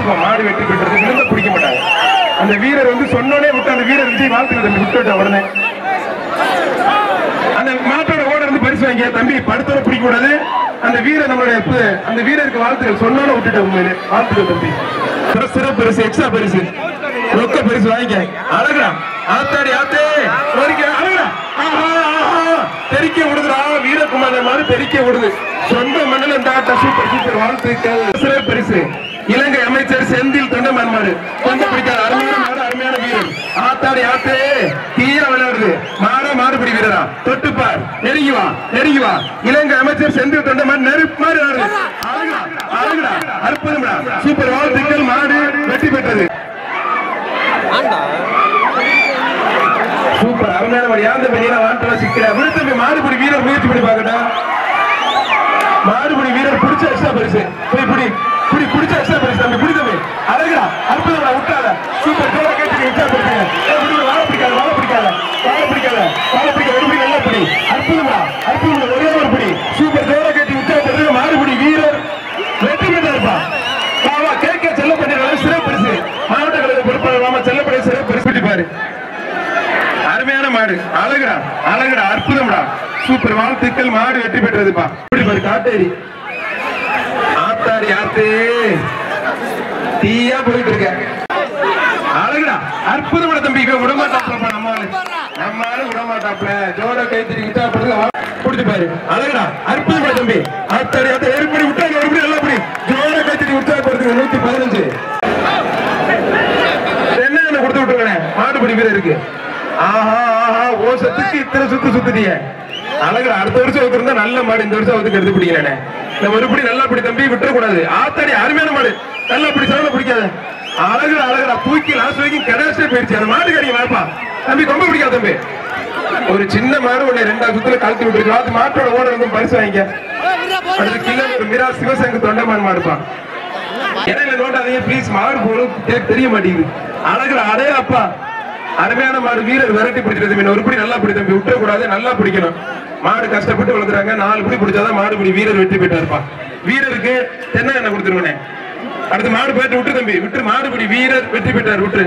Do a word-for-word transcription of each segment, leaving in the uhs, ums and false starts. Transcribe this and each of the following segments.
பாத்துக்கோ மாடு வெற்றி பெற்றது விழுந்த பிடிக்க மாட்டாங்க அந்த வீரர் வந்து சொன்னோனே விட்டு அந்த வீரர் விஜய் வாழ்த்துக்கள் தம்பி விட்டுட்ட உடனே அந்த மாட்டோட ஓட இருந்து பரிசு வாங்கிய தம்பி படுத்தோட பிடிக்க கூடாது அந்த வீரர் நம்மளுடைய அந்த வீரருக்கு வாழ்த்துக்கள் சொன்னோன்னு விட்டுட்ட உண்மையிலே வாழ்த்துக்கள் தம்பி சிறப்பு பரிசு எக்ஸ்ட்ரா பரிசு ரொக்க பரிசு வாங்கிக்க அழகா ஆத்தாடி ஆத்தே அழகா தெரிக்க விடுதுடா வீரகுமார் மாதிரி தெரிக்க விடுது சொந்த மண்ணில் டாட்டா சூப்பர் சூப்பர் வாழ்த்துக்கள் சிறப்பு பரிசு இலங்கை அமைச்சர் செந்தில் தொண்டமான் மாடு கொஞ்சம் பிடிக்காது அருமையான மாடு அருமையான வீரர் ஆத்தாடி ஆத்தே தீயா விளையாடுது மாட மாடுபிடி வீரரா தொட்டுப்பார் நெருங்கி வா நெருங்கி வா இலங்கை அமைச்சர் செந்தில் தொண்டமான் நெருப்பு மாதிரி ஆடுது அழகுடா அழகுடா அற்புதம்டா சூப்பர் வாழ்த்துக்கள் மாடு வெற்றி பெற்றது சூப்பர் அருமையான மாடு யாந்த பெரிய வாட்டல சிக்கிற விழுத்தம்பி மாடுபிடி வீரர் முயற்சி பண்ணி பாக்கட்டா மாடுபிடி வீரர் பிடிச்ச எக்ஸ்ட்ரா பரிசு போய் பிடி புடி புடிச்ச எக்ஸ்ட்ரா பரிசு தம்பி புடி தம்பி அழகுடா அற்புதம்டா விட்டாத சூப்பர் ஜோர கேட்டு எக்ஸ்ட்ரா பரிசு ஏ புடி வாழ பிடிக்காத வாழ பிடிக்காத வாழ பிடிக்காத வாழ பிடிக்காத ஒரு பிடி நல்லா பிடி அற்புதம்டா அற்புதம்டா ஒரே ஒரு பிடி சூப்பர் ஜோர கேட்டு எக்ஸ்ட்ரா பரிசு மாடுபிடி வீரர் வெற்றி பெற்றார்ப்பா வா வா கேக்க செல்ல பண்ணிரலாம் சிறப்பு பரிசு மாவட்ட கழக பொறுப்பாளர் மாமா செல்லப்படி சிறப்பு பரிசு பிடி பாரு அருமையான மாடு அழகுடா அழகுடா அற்புதம்டா சூப்பர் வாழ்த்துக்கள் மாடு வெற்றி பெற்றதுப்பா பிடி பாரு காட்டேரி ஆத்தாடி ஆத்தே தீயா போயிட்டு இருக்க அழகுடா அற்புதமான தம்பி விடமாட்டாப்லப்பா நம்மால நம்மால விடமாட்டாப்ல ஜோட கைத்தறி விட்டா பிடிச்சு பாரு அழகுடா அற்புதமான தம்பி ஆத்தாடி ஆத்த ஏற்படி விட்டாங்க எப்படி நல்லா படி ஜோட கைத்தறி விட்டா போறதுக்கு நூத்தி பதினஞ்சு என்ன கொடுத்து விட்டுருங்க மாடுபடி வீரர் இருக்கு ஆஹா ஆஹா ஓ சத்துக்கு இத்தனை சுத்து சுத்துட்டீங்க அழகுடா அடுத்த வருஷம் வந்து நல்ல மாடு இந்த வருஷம் வந்து எடுத்து பிடிக்கல ஒருபடி நல்லா பிடி தம்பி விட்டுறக்கூடாது ஆத்தாடி அருமையான மாடு நல்லா பிடி சவல பிடிக்காத அழகுடா அழகுடா தூக்கி லாஸ்ட் வரைக்கும் கடைசியே போயிடுச்சு அந்த மாடு கடிங்க வாப்பா தம்பி ரொம்ப பிடிக்காது தம்பி ஒரு சின்ன மாடு உன்னை ரெண்டாவது சுத்துல கழுத்து விட்டுருக்கு அது மாட்டோட ஓட வந்து பரிசு வாங்கிக்க அடுத்து கிலோ மீரா சிவசங்க தொண்டமான் மாடுப்பா இடையில நோட்டாதீங்க பிளீஸ் மாடு போலும் தெரிய மாட்டேங்குது அழகுடா அடே அப்பா அருமையான மாடு வீரர் விரட்டி பிடிச்சிருது ஒரு படி நல்லா பிடி தம்பி விட்டுற கூடாது நல்லா பிடிக்கணும் மாடு கஷ்டப்பட்டு வளர்க்குறாங்க நாலு படி பிடிச்சாதான் மாடுபிடி வீரர் வெற்றி பெற்றாருப்பா வீரருக்கு தென்னை எண்ணெய் கொடுத்துருவேன் அடுத்து மாடு போயிட்டு விட்டு தம்பி விட்டு மாடுபிடி வீரர் வெற்றி பெற்றார் விட்டு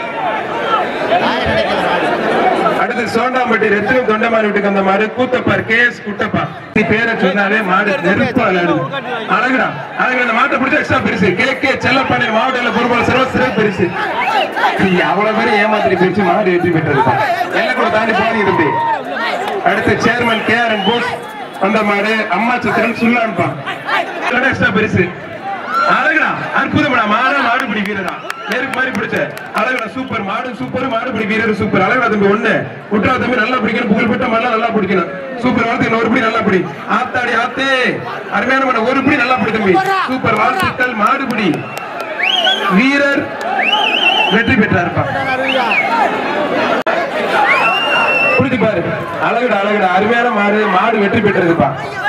அடுத்து சோண்டாம்பட்டி ரெத்தினம் தொண்டமான் வீட்டுக்கு அந்த மாடு கூத்தப்பார் கேஸ் குட்டப்பா நீ பேரை சொன்னாலே மாடு நெருப்பா விளையாடுது அழகுடா அழகு அந்த மாட்டை பிடிச்ச எக்ஸ்ட்ரா பெருசு கே கே செல்லப்பாண்டி மாவட்ட பொறுப்பாளர் சர்வ சிறப்பு பெருசு அவ்வளவு பேரும் ஏமாத்திரி பிரிச்சு மாடு வெற்றி பெற்றிருப்பான் எல்லாம் கூட தாண்டி போனீங்க தம்பி அடுத்து chairman K R N Bose அந்த மாடு அம்மா சித்திரன் சுல்லான்பான் எக்ஸ்ட்ரா பெருசு அழகுடா அற்புதம்டா மாடா மாடுபிடி வீரரா நெருப்பு மாதிரி பிடிச்ச அழகுடா சூப்பர் மாடு சூப்பர் மாடுபிடி வீரர் சூப்பர் அழகுடா தம்பி ஒண்ணு விட்டா தம்பி நல்லா பிடிக்கணும் புகழ் பெற்ற மாடெல்லாம் நல்லா பிடிக்கணும் சூப்பர் வாழ்த்து ஒரு படி நல்லா பிடி ஆத்தாடி ஆத்தே அருமையான மாடு ஒரு படி நல்லா பிடி தம்பி சூப்பர் வாழ்த்துக்கள் மாடுபிடி வீரர் வெற்றி பெற்றார்ப்பா புரிஞ்சு பாரு அழகுடா அழகுடா அருமையான மாடு மாடு வெற்றி பெற்றதுப்பா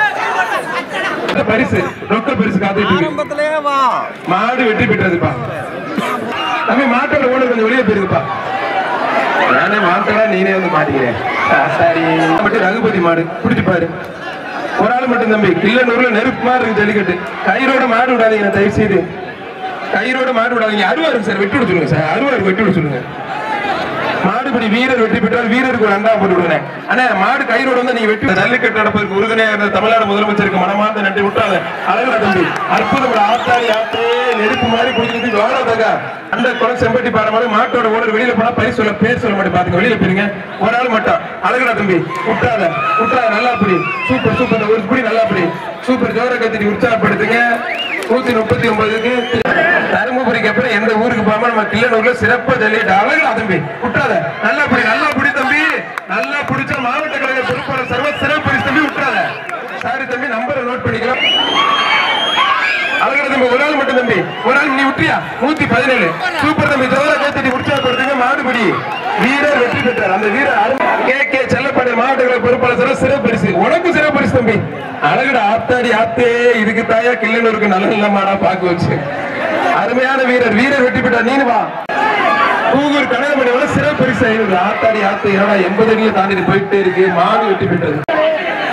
பரிசு ரொக்க பரிசு காத்துட்டு மாடு வெற்றி பெற்றதுப்பா தம்பி மாட்டோட ஓடு கொஞ்சம் வெளியே போயிருக்குப்பா நானே மாட்டோட நீனே வந்து மாட்டிக்கிறேன் மட்டும் ரகுபதி மாடு பிடிச்சு பாரு ஒரு ஆள் மட்டும் தம்பி கிள்ளனூர்ல நெருப்பு மாதிரி இருக்கு ஜல்லிக்கட்டு கயிறோட மாடு விடாதீங்க தயவு செய்து கயிறோட மாடு விடாதீங்க அருவா இருக்கு சார் வெட்டி விட சொல்லுங்க சார் அருவா இருக்கு வெட்டி விட சொல்லுங்க மாடுபிடி வீரர் வெற்றி பெற்றால் வீரருக்கு ஒரு அண்டா போட்டு விடுங்க ஆனா மாடு கயிறோட வந்து நீங்க வெட்டி ஜல்லிக்கட்டு நடப்பதற்கு உறுதுணையாக இருந்த தமிழ்நாடு முதலமைச்சருக்கு மனமார்ந்த நன்றி விட்டாங்க அழகுடா தம்பி அற்புதம் ஆத்தாடி ஆத்தே நெருப்பு மாதிரி குடிக்கிறது வாழாதாங்க அந்த குளம் செம்பட்டி பாட மாதிரி மாட்டோட ஓடர் வெளியில போனா பரிசு சொல்ல பேர் சொல்ல மாட்டேன் பாத்துங்க வெளியில போயிருங்க ஒரு ஆள் மட்டும் அழகுடா தம்பி விட்டாத விட்டாத நல்லா பிடி சூப்பர் சூப்பர் ஒரு குடி நல்லா பிடி சூப்பர் ஜோர கத்திரி உற்சாகப்படுத்துங்க நூத்தி முப்பத்தி ஒன்பதுக்கு தருமபுரிக்கு அப்புறம் எந்த ஊருக்கு போகாம நம்ம கிள்ளனூர்ல சிறப்பா ஜல்லிக்கட்டு அழகுடா தம்பி விட்டாத நல்லா பிடி நல்லா பிடி தம்பி நல்லா பிடிச்ச மாவட்ட கழக பொறுப்பாளர் சர்வ சிறப்பு பரிசு தம்பி விட்டாத சாரி தம்பி நம்பரை நோட் பண்ணிக்கலாம் அழகுடா தம்பி ஒரு ஆள் மட்டும் தம்பி ஒரு ஆள் நீ விட்டியா நூத்தி பதினேழு சூப்பர் தம்பி ஜோர கத்திரி உற்சாகப்படுத்துங்க மாடுபிடி வீரர் வெற்றி பெற்றார் அந்த வீரர் கே கே செல்லப்பாடி மாவட்ட கழக பொறுப்பாளர் சிறப்பு பரிசு உனக்கு சிறப்பு பரிசு தம்பி அழகுடா ஆத்தாடி ஆத்தே இதுக்கு தாயா கிள்ளனூருக்கு நல்ல நல்ல மாடா பாக்க வச்சு அருமையான வீரர் வீரர் வெற்றி பெற்றார் நீனு வா கூகூர் கனகமணி சிறப்பு பரிசு ஐநூறு ஆத்தாடி ஆத்தே என்னடா எண்பது அடியில தாண்டி போயிட்டே இருக்கு மாடு வெற்றி பெற்றது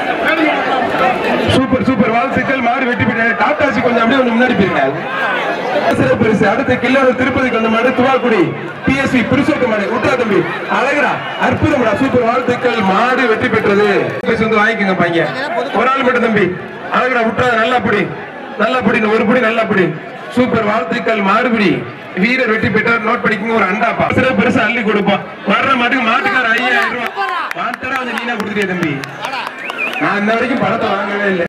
சூப்பர் சூப்பர் வாழ்த்துக்கள் மாடு வெற்றி பெற்றாரு டாட்டாசி கொஞ்சம் அப்படியே கொஞ்சம் முன்னாடி போயிருக்காரு பரிசு அடுத்து கில்லாறு திருப்பதிக்கு வந்த மாடு துவாக்குடி பிஎஸ்வி புருஷோத்த மாடு விட்டா தம்பி அழகுடா அற்புதம்டா சூப்பர் வாழ்த்துக்கள் மாடு வெற்றி பெற்றது வந்து வாங்கிக்கோங்க பையன் ஒரு ஆள் மட்டும் தம்பி அழகுடா விட்டா நல்லா பிடி நல்லா பிடி ஒரு பிடி நல்லா பிடி சூப்பர் வாழ்த்துக்கள் மாடுபிடி வீரர் வெற்றி பெற்றார் நோட் படிக்குங்க ஒரு அண்டாப்பா சிறப்பு பெருசு அள்ளி கொடுப்போம் வர்ற மாட்டுக்கு மாட்டுக்கார ஐயாயிரம் ரூபாய் மாட்டடா வந்து நீனா கொடுத்துட்டே தம்பி நான் இந்த வரைக்கும் பணத்தை வாங்கவே இல்லை